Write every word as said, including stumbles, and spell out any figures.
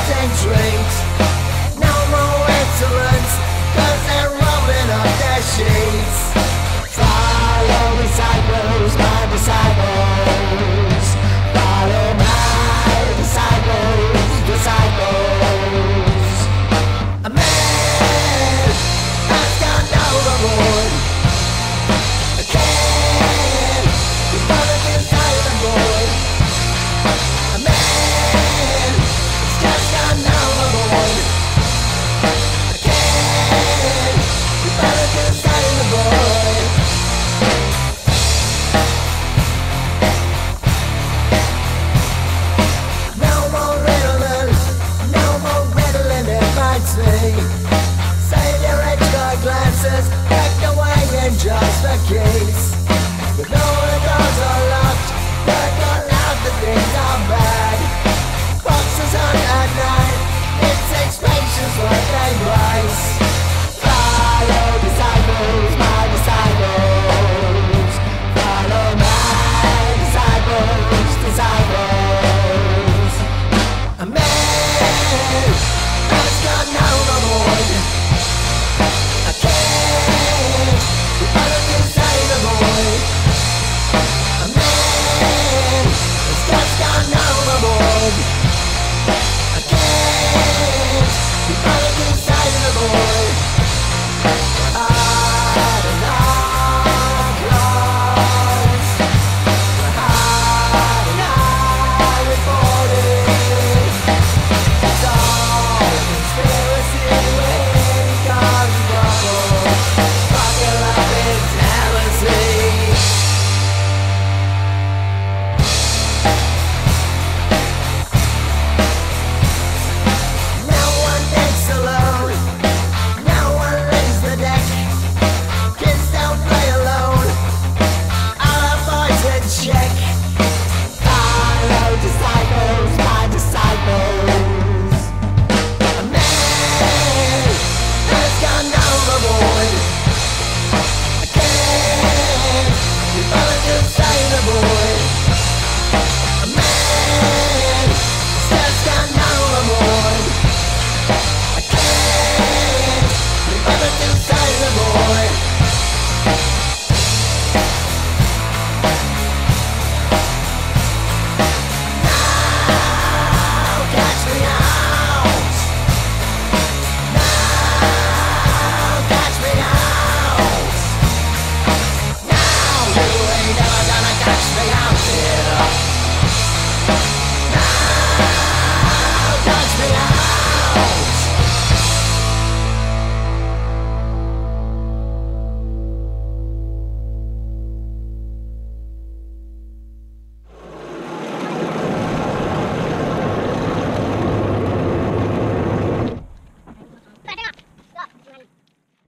and drinks. No more insolence, cause they're rolling up their sheets. Follow disciples, my disciples. Follow my disciples, disciples. A man has gone overboard. A can, his brother gets tired and bored. A man has just gone overboard. A can, his brother gets tired and bored. No more riddling, no more riddling it bites me. Save your edge-guard glances, packed away in just a case. But no, the doors are locked, but not loud, the things are bad. Boxes on at night, it takes patience like a price. Follow disciples, my disciples. Follow my disciples, disciples. A man